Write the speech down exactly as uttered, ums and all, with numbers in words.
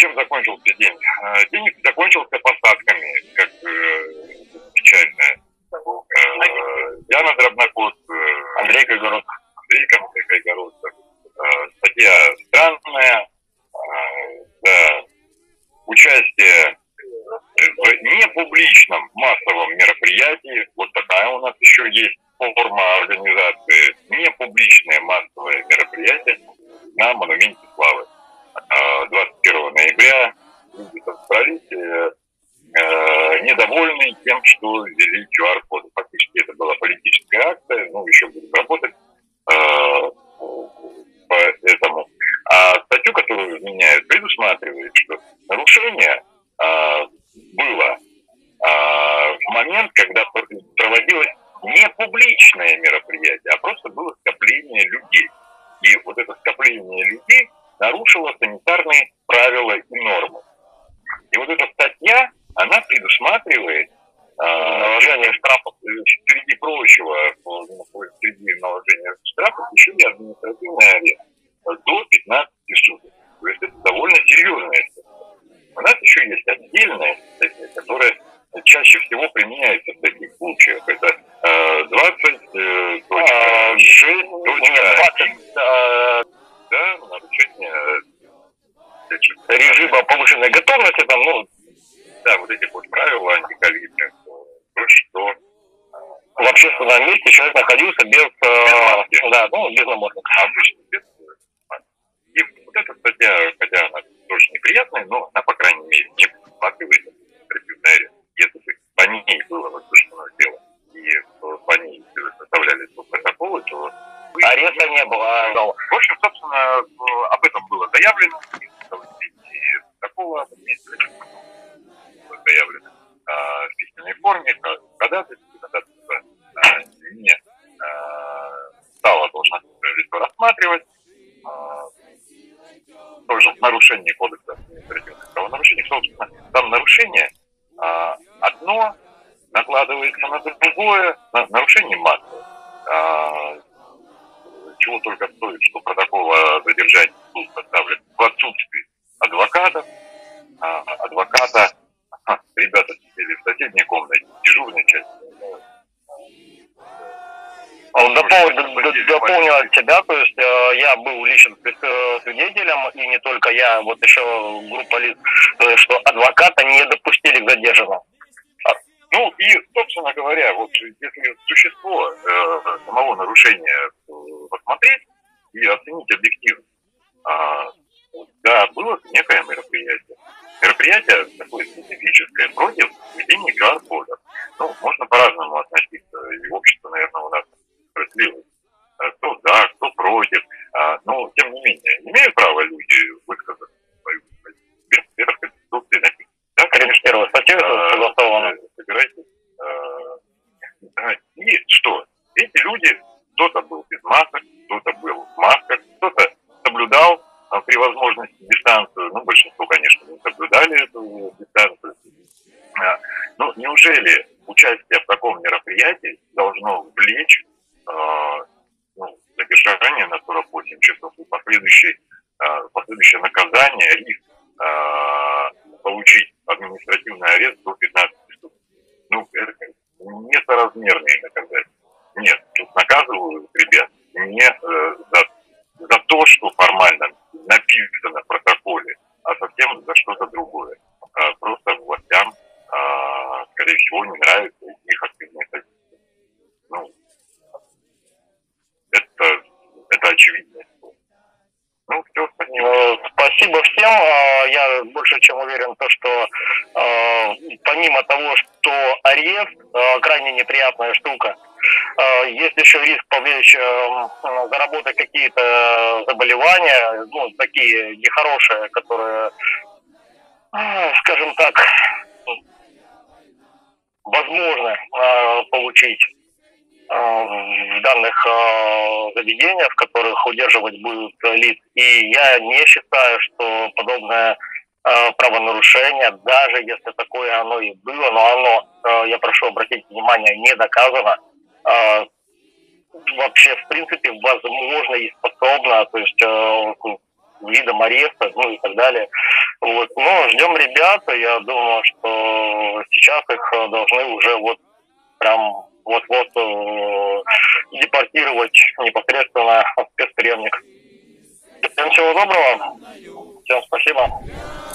чем закончился день? День закончился посадками, как э, печально. Э, Яна Дробнокот, э, Андрей Кайгородцев. Андрей Кайгородцев. Э, статья странная. Э, да. Участие в непубличном массовом мероприятии, вот такая у нас еще есть форма организации, непубличное массовое мероприятие на Монументе Славы. двадцать первого ноября люди собрались э, недовольны тем, что ввели ку ар коды. Фактически это была политическая акция, ну, еще будем работать э, по этому. А статью, которую изменяют, предусматривает, что нарушение э, было э, в момент, когда проводилось не публичное мероприятие, а просто было скопление людей. И вот это скопление людей нарушило санитарные правила и нормы. И вот эта статья, она предусматривает э, наложение штрафов, среди прочего, среди наложения штрафов, еще и административный арест до пятнадцати суток. То есть это довольно серьезная статья. У нас еще есть отдельная статья, которая чаще всего применяется в таких случаях. Это э, двадцать шесть двадцать да, нарушение режима повышенной готовности, там, ну, да, вот этих вот правил антиковидных, то, что в общественном месте человек находился без, без да, ну, без намордника. Обычно без. И вот эта статья, хотя она тоже неприятная, но она, по крайней мере, не предусматривает административный арест. Если бы по ней было возбуждено дело, и по ней составляли протоколы, то ареста не было. В общем, собственно, об этом было заявлено. И такого административного было заявлено а, в письменной форме, ходатайство, ходатайство а, не а, стало должностное лицо рассматривать. А, тоже в нарушении кодекса административных правонарушений. Собственно, там нарушение а, одно накладывается на другое, на нарушение массовое. А, чего только стоит, что протокол о задержании суд составлен в отсутствии адвоката. А, адвоката, а, ребята сидели в соседней комнате, дежурной части. Дополню, дополню от тебя, то есть э, я был лично свидетелем, и не только я, вот еще группа лиц, э, что адвоката не допустили к задержанному. Ну и, собственно говоря, вот если существо э, самого нарушения э, посмотреть и оценить объективно, э, да, было некое мероприятие. Мероприятие такое специфическое против введения ку ар кодов. Ну, можно по-разному относиться, и общество, наверное, у нас разделилось. Кто за, кто против. А, но, тем не менее, имеют право люди высказать свою позицию. Это в Конституции написано. Да, конечно, первая статья согласована. Собирайтесь. А, и что? Эти люди, кто-то был без масок, кто-то был в масках, кто-то соблюдал а, при возможности дистанцию. Ну, большинство, конечно, не соблюдали эту дистанцию. А, ну, неужели участие в таком мероприятии должно влечь а, ну, задержание на сорок восемь часов и последующее, а, последующее наказание, риск а, получить административный арест до пятнадцати суток? Ну, это несоразмерные наказания. Нет, тут наказывают ребят не э, за, за то, что формально написано в протоколе, а совсем за что-то другое. А, просто властям, а, скорее всего, не нравится их активная позиция. Ну, это, это очевидно. Ну, все, спасибо. Спасибо всем. Я больше чем уверен, то, что помимо того, что арест крайне неприятная штука, есть еще риск повлечь, заработать какие-то заболевания, ну, такие нехорошие, которые, скажем так, возможно получить в данных заведениях, в которых удерживать будут лиц. И я не считаю, что подобное правонарушение, даже если такое оно и было, но оно, я прошу обратить внимание, не доказано, вообще в принципе возможно и способно, то есть видом ареста, ну и так далее, Вот. Но ждем ребят, я думаю, что сейчас их должны уже вот прям вот-вот э, депортировать непосредственно в спецприемник. Всем всего доброго, всем спасибо.